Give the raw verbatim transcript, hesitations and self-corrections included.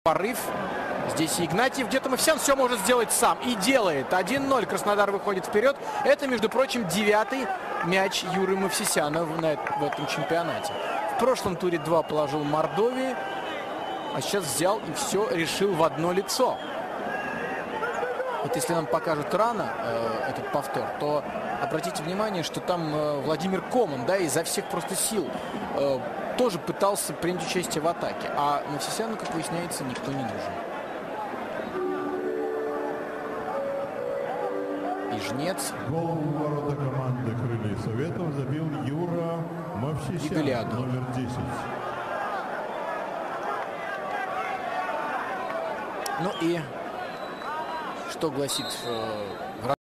Порыв. Здесь Игнатьев. Где-то Мовсисян все может сделать сам. И делает. один ноль. Краснодар выходит вперед. Это, между прочим, девятый мяч Юры Мовсисяна в, в этом чемпионате. В прошлом туре два положил Мордовии. А сейчас взял и все решил в одно лицо. Вот если нам покажут рано э, этот повтор, то обратите внимание, что там э, Владимир Коман, да, изо всех просто сил э, тоже пытался принять участие в атаке. А Мовсисяну, как выясняется, никто не нужен. И Жнец. Гол в ворота команды «Крылья Советов» забил Юра Мовсисян, номер десять. Ну и что гласит э,